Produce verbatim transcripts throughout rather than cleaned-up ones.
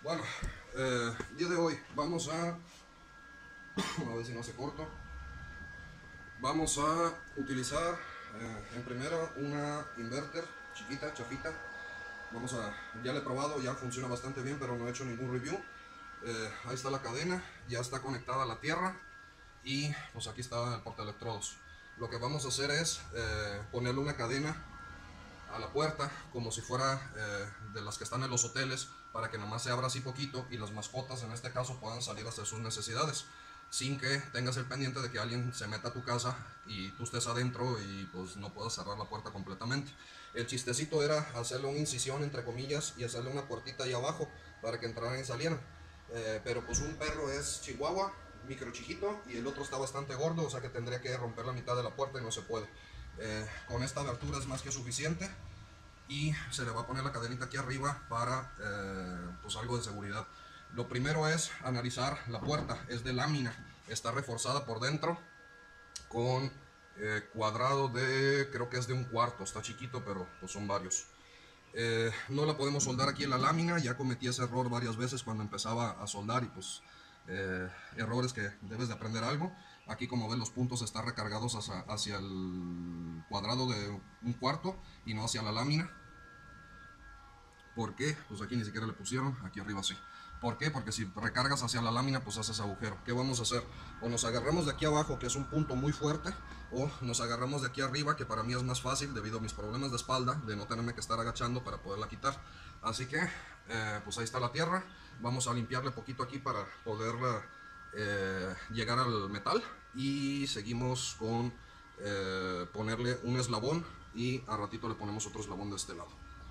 Bueno, eh, el día de hoy vamos a, a ver si no se corto, vamos a utilizar eh, en primero una inverter chiquita, chafita. Vamos a, ya la he probado, ya funciona bastante bien, pero no he hecho ningún review. Eh, ahí está la cadena, ya está conectada a la tierra y pues aquí está el portaelectrodos. Lo que vamos a hacer es eh, ponerle una cadena a la puerta como si fuera eh, de las que están en los hoteles, para que nomás se abra así poquito y las mascotas en este caso puedan salir a hacer sus necesidades sin que tengas el pendiente de que alguien se meta a tu casa y tú estés adentro y pues no puedas cerrar la puerta completamente. El chistecito era hacerle una incisión entre comillas y hacerle una puertita ahí abajo para que entraran y salieran. Eh, pero pues un perro es chihuahua, micro chiquito, y el otro está bastante gordo, o sea que tendría que romper la mitad de la puerta y no se puede. Eh, con esta abertura es más que suficiente y se le va a poner la cadenita aquí arriba para eh, pues algo de seguridad. Lo primero es analizar la puerta, es de lámina, está reforzada por dentro con eh, cuadrado de, creo que es de un cuarto, está chiquito pero pues son varios. Eh, no la podemos soldar aquí en la lámina, ya cometí ese error varias veces cuando empezaba a soldar y pues eh, errores que debes de aprender algo. Aquí como ven los puntos están recargados hacia, hacia el cuadrado de un cuarto y no hacia la lámina. ¿Por qué? Pues aquí ni siquiera le pusieron, aquí arriba sí. ¿Por qué? Porque si recargas hacia la lámina, pues haces agujero. ¿Qué vamos a hacer? O nos agarramos de aquí abajo, que es un punto muy fuerte, o nos agarramos de aquí arriba, que para mí es más fácil debido a mis problemas de espalda, de no tenerme que estar agachando para poderla quitar. Así que, eh, pues ahí está la tierra. Vamos a limpiarle poquito aquí para poder eh, llegar al metal. Y seguimos con eh, ponerle un eslabón y a ratito le ponemos otro eslabón de este lado.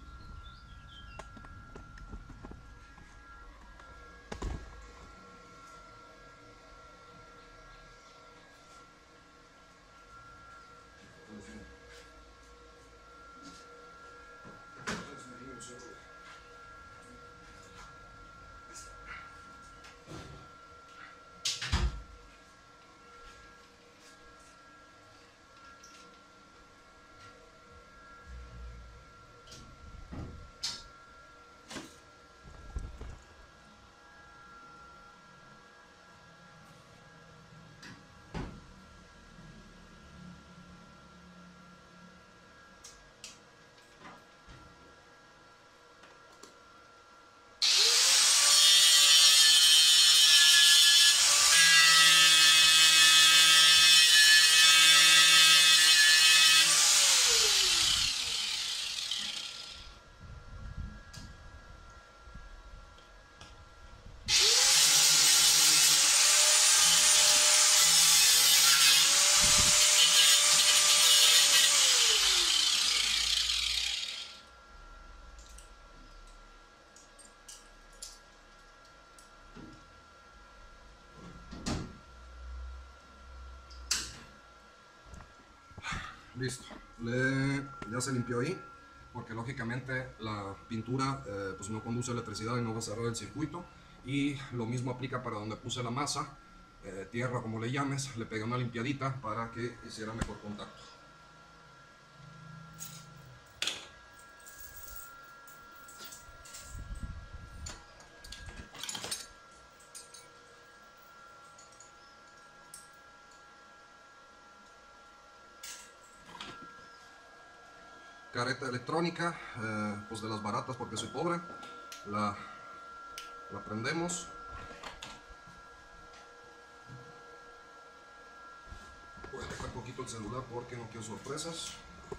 Listo, Le, ya se limpió ahí, porque lógicamente la pintura eh, pues no conduce electricidad y no va a cerrar el circuito. Y lo mismo aplica para donde puse la masa, eh, tierra como le llames, le pegué una limpiadita para que hiciera mejor contacto. Careta electrónica, eh, pues de las baratas porque soy pobre, la, la prendemos. Voy a dejar un poquito el celular porque no quiero sorpresas.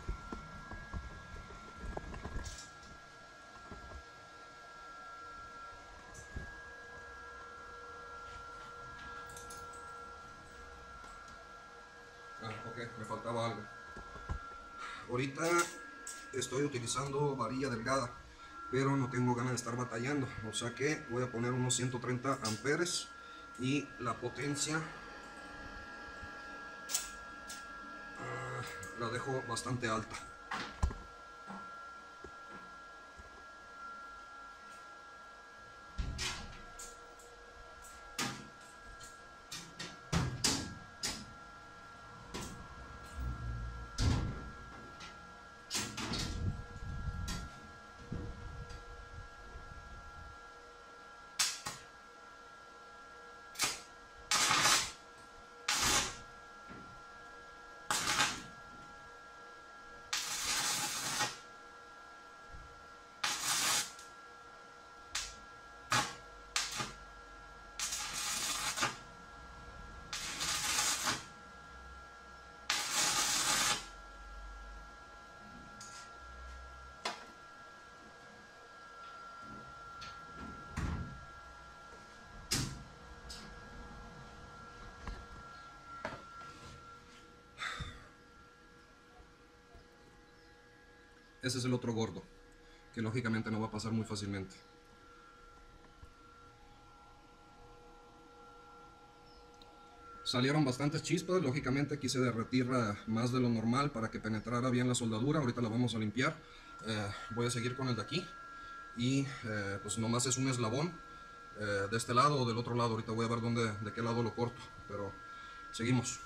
Ah, ok, me faltaba algo. Ahorita estoy utilizando varilla delgada, pero no tengo ganas de estar batallando, o sea que voy a poner unos ciento treinta amperes y la potencia uh, la dejo bastante alta. ese es el otro gordo, que lógicamente no va a pasar muy fácilmente. Salieron bastantes chispas, lógicamente quise derretir más de lo normal para que penetrara bien la soldadura. Ahorita la vamos a limpiar. Eh, voy a seguir con el de aquí. Y eh, pues nomás es un eslabón eh, de este lado o del otro lado. Ahorita voy a ver dónde, de qué lado lo corto, pero seguimos.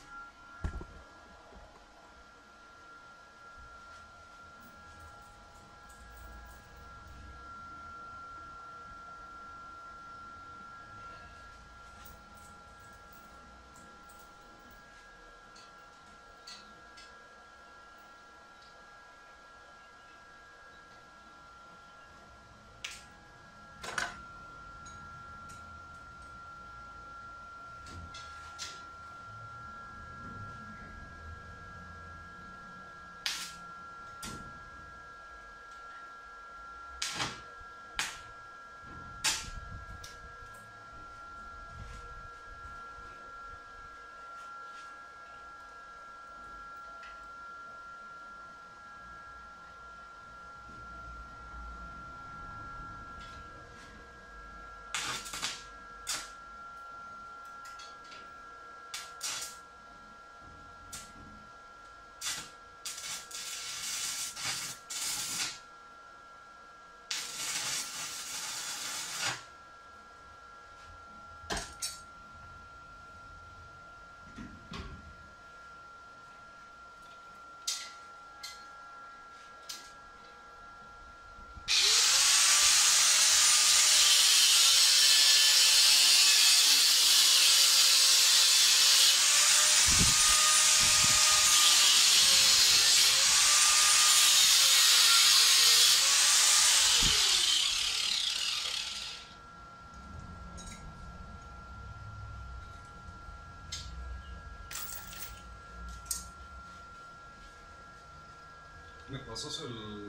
¿Me pasas el...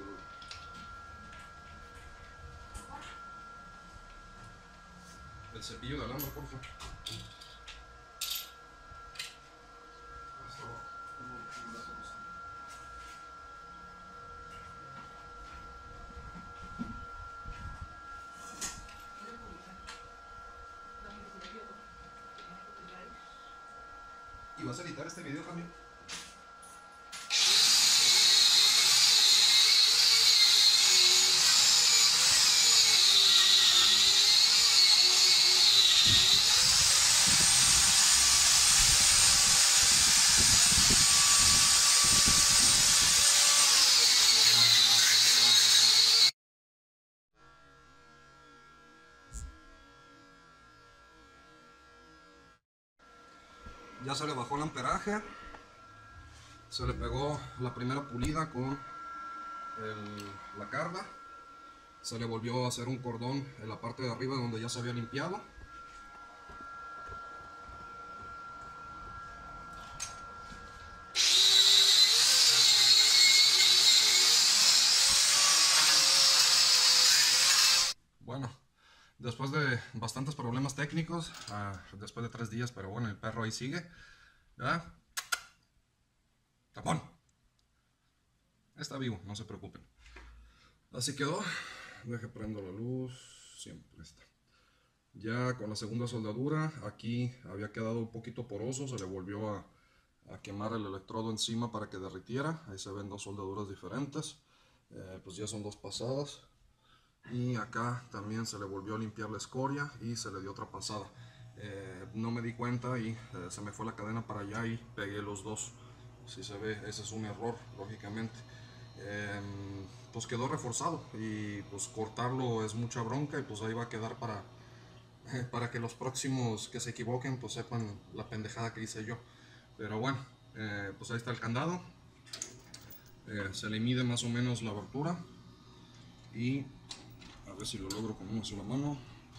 el cepillo de alambre, por favor? ¿Y vas a editar este video también? Ya se le bajó el amperaje, se le pegó la primera pulida con el, la carga, se le volvió a hacer un cordón en la parte de arriba donde ya se había limpiado. Bueno, después de bastantes problemas técnicos, uh, después de tres días, pero bueno, el perro ahí sigue. ¿Verdad? ¡Tapón! Está vivo, no se preocupen. Así quedó. Deje prendo la luz. Siempre está. Ya con la segunda soldadura, aquí había quedado un poquito poroso, se le volvió a, a quemar el electrodo encima para que derritiera. Ahí se ven dos soldaduras diferentes. Eh, pues ya son dos pasadas. Y acá también se le volvió a limpiar la escoria y se le dio otra pasada. Eh, no me di cuenta y eh, se me fue la cadena para allá y pegué los dos. Si se ve, ese es un error, lógicamente. Eh, pues quedó reforzado y pues cortarlo es mucha bronca y pues ahí va a quedar para, para que los próximos que se equivoquen pues sepan la pendejada que hice yo. Pero bueno, eh, pues ahí está el candado. Eh, se le mide más o menos la abertura y a ver si lo logro con una sola mano.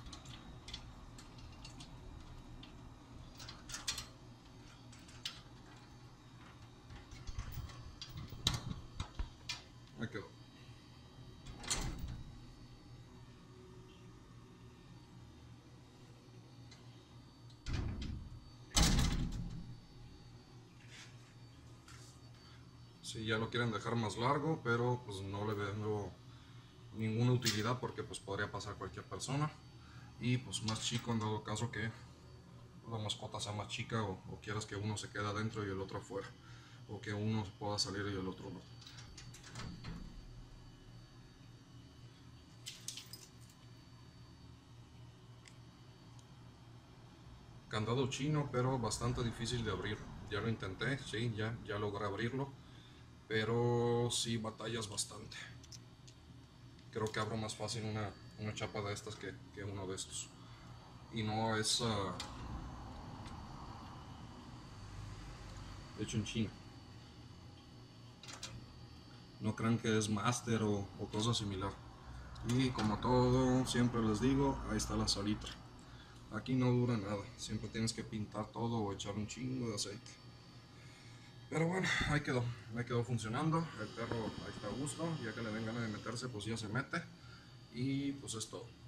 Ahí quedó. Si ya lo quieren dejar más largo, pero pues no le veo ninguna utilidad porque pues podría pasar cualquier persona. Y pues más chico en dado caso que la mascota sea más chica, o, o quieras que uno se quede adentro y el otro afuera, o que uno pueda salir y el otro no. Candado chino, pero bastante difícil de abrir. Ya lo intenté, sí, ya, ya logré abrirlo, pero sí batallas bastante. Creo que abro más fácil una, una chapa de estas que, que uno de estos. Y no es uh, hecho en China. No crean que es máster o, o cosa similar. Y como todo, siempre les digo, ahí está la salita. Aquí no dura nada, siempre tienes que pintar todo o echar un chingo de aceite. Pero bueno, ahí quedó, ahí quedó funcionando. El perro ahí está a gusto, ya que le den ganas de meterse, pues ya se mete. Y pues es todo.